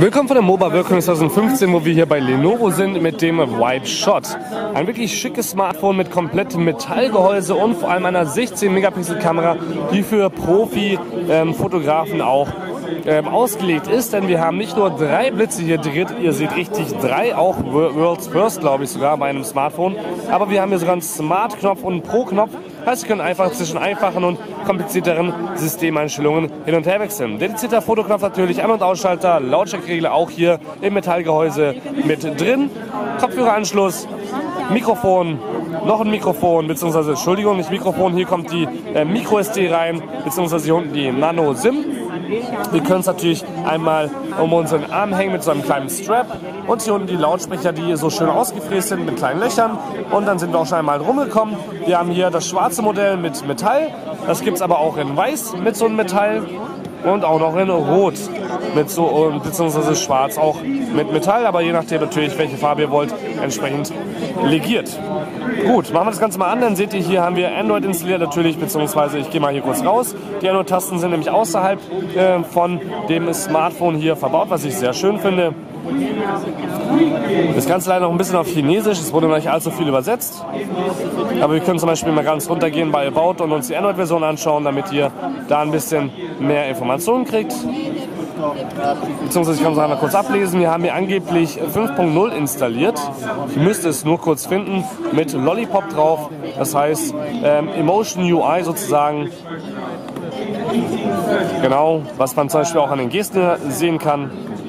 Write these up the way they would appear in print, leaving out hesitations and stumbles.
Willkommen von der Mobile World Congress 2015, wo wir hier bei Lenovo sind mit dem Vibe Shot. Ein wirklich schickes Smartphone mit komplettem Metallgehäuse und vor allem einer 16 Megapixel Kamera, die für Profi-Fotografen auch ausgelegt ist, denn wir haben nicht nur 3 Blitze hier drin, ihr seht richtig 3, auch World's First, glaube ich, sogar bei einem Smartphone, aber wir haben hier sogar einen Smart-Knopf und einen Pro-Knopf, heißt, wir können einfach zwischen einfachen und komplizierteren Systemeinstellungen hin und her wechseln. Dedizierter Fotoknopf natürlich, An- und Ausschalter, Lautstärkeregler auch hier im Metallgehäuse mit drin, Kopfhöreranschluss, Mikrofon, noch ein Mikrofon, beziehungsweise, Entschuldigung, nicht Mikrofon, hier kommt die Micro-SD rein, beziehungsweise hier unten die Nano-SIM. Wir können es natürlich einmal um unseren Arm hängen mit so einem kleinen Strap und hier unten die Lautsprecher, die hier so schön ausgefräst sind mit kleinen Löchern, und dann sind wir auch schon einmal rumgekommen. Wir haben hier das schwarze Modell mit Metall, das gibt es aber auch in weiß mit so einem Metall und auch noch in rot mit so, beziehungsweise schwarz auch mit Metall, aber je nachdem natürlich, welche Farbe ihr wollt, entsprechend legiert. Gut, machen wir das Ganze mal an, dann seht ihr, hier haben wir Android installiert natürlich, beziehungsweise ich gehe mal hier kurz raus. Die Android-Tasten sind nämlich außerhalb von dem Smartphone hier verbaut, was ich sehr schön finde. Das Ganze leider noch ein bisschen auf Chinesisch, es wurde noch nicht allzu viel übersetzt. Aber wir können zum Beispiel mal ganz runtergehen bei About und uns die Android-Version anschauen, damit ihr da ein bisschen mehr Informationen kriegt. Beziehungsweise ich kann es einmal kurz ablesen. Wir haben hier angeblich 5.0 installiert. Ich müsste es nur kurz finden mit Lollipop drauf. Das heißt Emotion UI sozusagen. Genau, was man zum Beispiel auch an den Gesten sehen kann.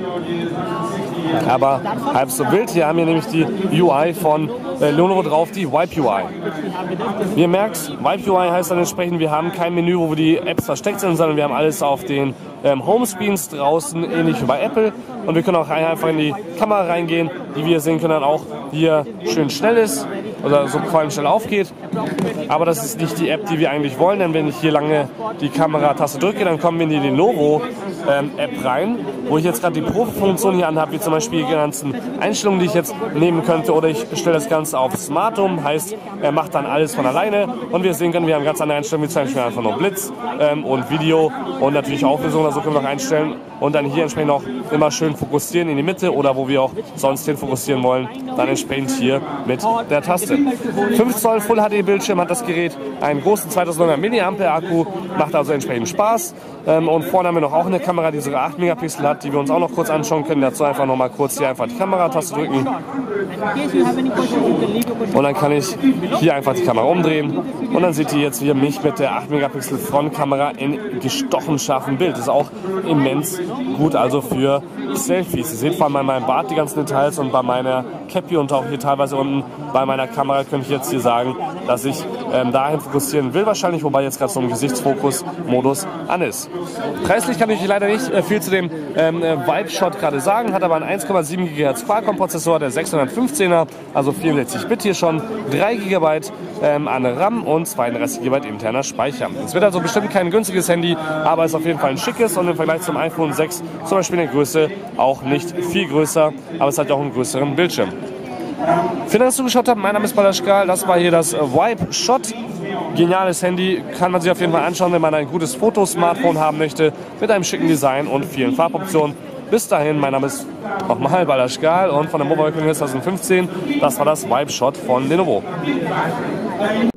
Aber halb so wild. Hier haben wir nämlich die UI von Lenovo drauf, die Vibe UI. Wie ihr merkt, Vibe UI heißt dann entsprechend, wir haben kein Menü, wo die Apps versteckt sind, sondern wir haben alles auf den Homescreens draußen, ähnlich wie bei Apple. Und wir können auch einfach in die Kamera reingehen, die, wie ihr sehen könnt, dann auch hier schön schnell ist oder so vor allem schnell aufgeht. Aber das ist nicht die App, die wir eigentlich wollen, denn wenn ich hier lange die Kamerataste drücke, dann kommen wir in die Lenovo App rein, wo ich jetzt gerade die Profi-Funktion hier anhabe, wie zum Beispiel die ganzen Einstellungen, die ich jetzt nehmen könnte, oder ich stelle das Ganze auf Smart um, heißt, er macht dann alles von alleine, und wir sehen können, wir haben ganz andere Einstellungen, wie zum Beispiel einfach nur Blitz und Video und natürlich Auflösung, also können wir noch einstellen und dann hier entsprechend auch immer schön fokussieren in die Mitte oder wo wir auch sonst hin fokussieren wollen, dann entsprechend hier mit der Taste. 5 Zoll Full HD Bildschirm hat das Gerät, einen großen 2900 mAh Akku, macht also entsprechend Spaß. Und vorne haben wir noch auch eine Kamera, die sogar 8 Megapixel hat, die wir uns auch noch kurz anschauen können. Dazu einfach noch mal kurz hier einfach die Kamerataste drücken. Und dann kann ich hier einfach die Kamera umdrehen. Und dann seht ihr jetzt hier mich mit der 8 Megapixel Frontkamera in gestochen scharfem Bild. Das ist auch immens gut, also für Selfies. Ihr seht vor allem bei meinem Bart die ganzen Details und bei meiner Cappy und auch hier teilweise unten bei meiner Kamera könnte ich jetzt hier sagen, dass ich dahin fokussieren will wahrscheinlich, wobei jetzt gerade so ein Gesichtsfokus-Modus an ist. Preislich kann ich leider nicht viel zu dem Vibe Shot gerade sagen, hat aber einen 1,7 GHz Qualcomm-Prozessor, der 615er, also 64-Bit hier schon, 3 GB an RAM und 32 GB interner Speicher. Es wird also bestimmt kein günstiges Handy, aber es ist auf jeden Fall ein schickes und im Vergleich zum iPhone 6 zum Beispiel in der Größe auch nicht viel größer, aber es hat auch einen größeren Bildschirm. Vielen Dank, dass ihr zugeschaut habt. Mein Name ist Balaschgal. Das war hier das Vibe Shot. Geniales Handy. Kann man sich auf jeden Fall anschauen, wenn man ein gutes Fotosmartphone haben möchte. Mit einem schicken Design und vielen Farboptionen. Bis dahin, mein Name ist nochmal Balaschgal und von der Mobile World Congress 2015. Das war das Vibe Shot von Lenovo.